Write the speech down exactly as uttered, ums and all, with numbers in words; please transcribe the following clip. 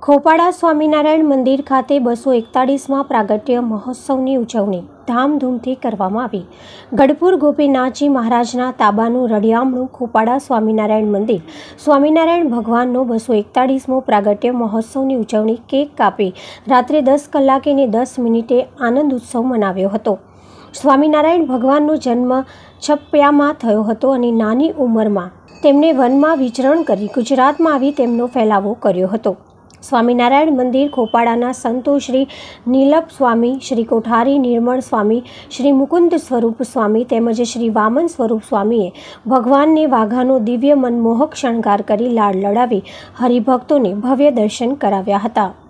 ખોપાડા સ્વામિનારાયણ મંદિર ખાતે બસો એકતાળીસમાં પ્રાગટ્ય મહોત્સવની ઉજવણી ધામધૂમથી કરવામાં આવી। ગઢપુર ગોપીનાથજી મહારાજના તાબાનું રળિયામણું ખોપાડા સ્વામિનારાયણ મંદિર સ્વામિનારાયણ ભગવાનનો બસો એકતાળીસમો પ્રાગટ્ય મહોત્સવની ઉજવણી કેક કાપી રાત્રે દસ કલાકે ને દસ મિનિટે આનંદ ઉત્સવ મનાવ્યો હતો। સ્વામિનારાયણ ભગવાનનો જન્મ છપ્યામાં થયો હતો અને નાની ઉંમરમાં તેમણે વનમાં વિચરણ કરી ગુજરાતમાં આવી તેમનો ફેલાવો કર્યો હતો। સ્વામિનારાયણ મંદિર ખોપાડાના સંતો શ્રી નીલપ સ્વામી, શ્રી કોઠારી નિર્મળ સ્વામી, શ્રી મુકુંદ સ્વરૂપ સ્વામી તેમજ શ્રી વામન સ્વરૂપ સ્વામીએ ભગવાનને વાઘાનો દિવ્ય મનમોહક શણગાર કરી લાડ લડાવી હરિભક્તોને ભવ્ય દર્શન કરાવ્યા હતા।